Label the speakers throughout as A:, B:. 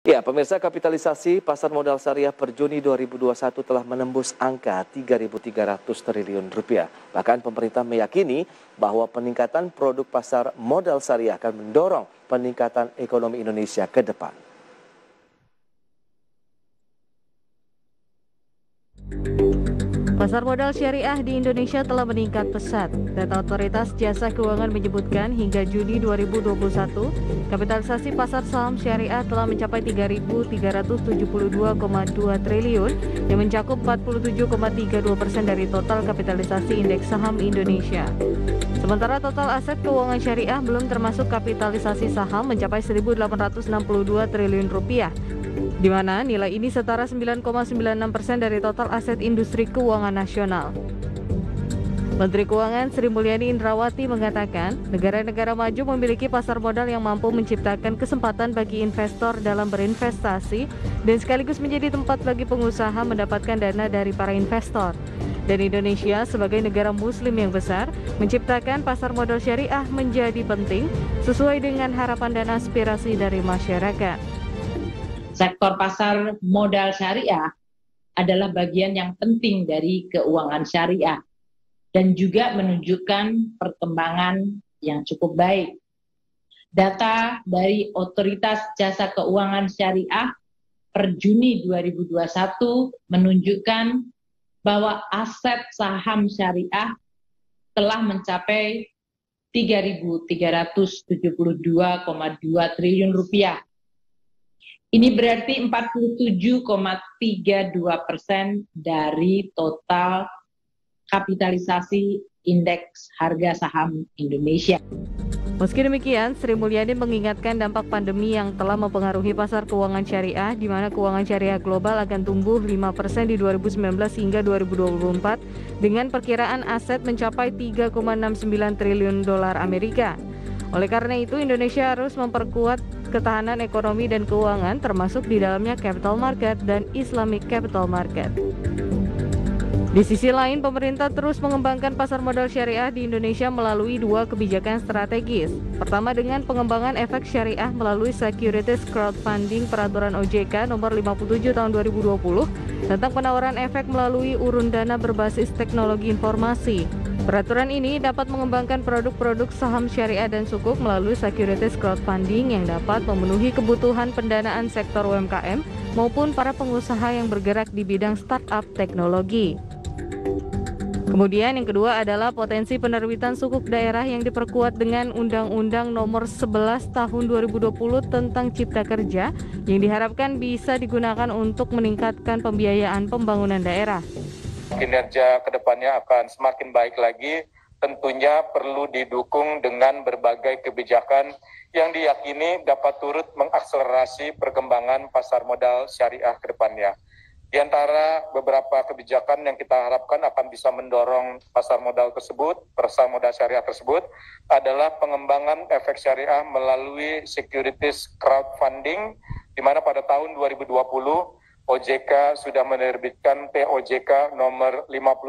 A: Ya, pemirsa, kapitalisasi pasar modal syariah per Juni 2021 telah menembus angka 3.300 triliun rupiah. Bahkan pemerintah meyakini bahwa peningkatan produk pasar modal syariah akan mendorong peningkatan ekonomi Indonesia ke depan.
B: Pasar modal syariah di Indonesia telah meningkat pesat. Data Otoritas Jasa Keuangan menyebutkan hingga Juni 2021, kapitalisasi pasar saham syariah telah mencapai 3.372,2 triliun yang mencakup 47,32% dari total kapitalisasi indeks saham Indonesia. Sementara total aset keuangan syariah belum termasuk kapitalisasi saham mencapai 1.862 triliun rupiah, di mana nilai ini setara 9,96% dari total aset industri keuangan nasional. Menteri Keuangan Sri Mulyani Indrawati mengatakan, negara-negara maju memiliki pasar modal yang mampu menciptakan kesempatan bagi investor dalam berinvestasi dan sekaligus menjadi tempat bagi pengusaha mendapatkan dana dari para investor. Dan Indonesia sebagai negara muslim yang besar, menciptakan pasar modal syariah menjadi penting sesuai dengan harapan dan aspirasi dari masyarakat.
C: Sektor pasar modal syariah adalah bagian yang penting dari keuangan syariah dan juga menunjukkan perkembangan yang cukup baik. Data dari Otoritas Jasa Keuangan Syariah per Juni 2021 menunjukkan bahwa aset saham syariah telah mencapai 3.372,2 triliun rupiah. Ini berarti 47,32% dari total kapitalisasi indeks harga saham Indonesia.
B: Meski demikian, Sri Mulyani mengingatkan dampak pandemi yang telah mempengaruhi pasar keuangan syariah, di mana keuangan syariah global akan tumbuh 5% di 2019 hingga 2024 dengan perkiraan aset mencapai 3,69 triliun dolar Amerika. Oleh karena itu, Indonesia harus memperkuat ketahanan ekonomi dan keuangan, termasuk di dalamnya capital market dan Islamic capital market. Di sisi lain, pemerintah terus mengembangkan pasar modal syariah di Indonesia melalui dua kebijakan strategis. Pertama, dengan pengembangan efek syariah melalui Securities Crowdfunding Peraturan OJK Nomor 57 Tahun 2020 tentang penawaran efek melalui urun dana berbasis teknologi informasi. Peraturan ini dapat mengembangkan produk-produk saham syariah dan sukuk melalui securities crowdfunding yang dapat memenuhi kebutuhan pendanaan sektor UMKM maupun para pengusaha yang bergerak di bidang startup teknologi. Kemudian yang kedua adalah potensi penerbitan sukuk daerah yang diperkuat dengan Undang-Undang Nomor 11 Tahun 2020 tentang Cipta Kerja yang diharapkan bisa digunakan untuk meningkatkan pembiayaan pembangunan daerah.
D: Kinerja kedepannya akan semakin baik lagi, tentunya perlu didukung dengan berbagai kebijakan yang diyakini dapat turut mengakselerasi perkembangan pasar modal syariah kedepannya. Di antara beberapa kebijakan yang kita harapkan akan bisa mendorong pasar modal syariah tersebut adalah pengembangan efek syariah melalui securities crowdfunding, di mana pada tahun 2020 OJK sudah menerbitkan POJK nomor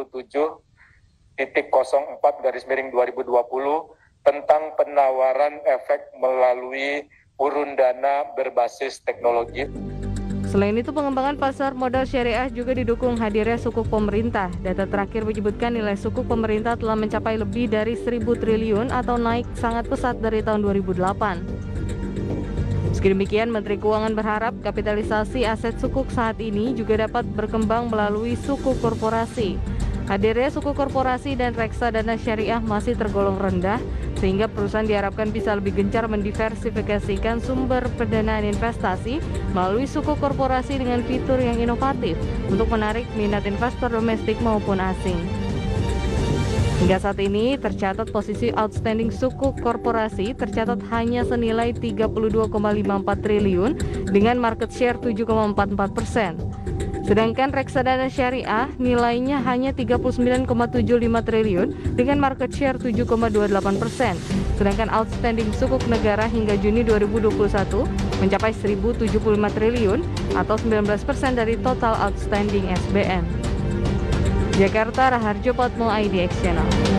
D: 57.04/2020 tentang penawaran efek melalui urun dana berbasis teknologi.
B: Selain itu, pengembangan pasar modal syariah juga didukung hadirnya sukuk pemerintah. Data terakhir menyebutkan nilai sukuk pemerintah telah mencapai lebih dari 1.000 triliun atau naik sangat pesat dari tahun 2008. Meski demikian, Menteri Keuangan berharap kapitalisasi aset sukuk saat ini juga dapat berkembang melalui sukuk korporasi. Hadirnya sukuk korporasi dan reksadana syariah masih tergolong rendah, sehingga perusahaan diharapkan bisa lebih gencar mendiversifikasikan sumber pendanaan investasi melalui sukuk korporasi dengan fitur yang inovatif untuk menarik minat investor domestik maupun asing. Hingga saat ini tercatat posisi outstanding sukuk korporasi tercatat hanya senilai 32,54 triliun dengan market share 7,44%. Sedangkan reksadana syariah nilainya hanya 39,75 triliun dengan market share 7,28%. Sedangkan outstanding sukuk negara hingga Juni 2021 mencapai 1.075 triliun atau 19% dari total outstanding SBN. Jakarta, Raharjo Patmo, IDX Channel.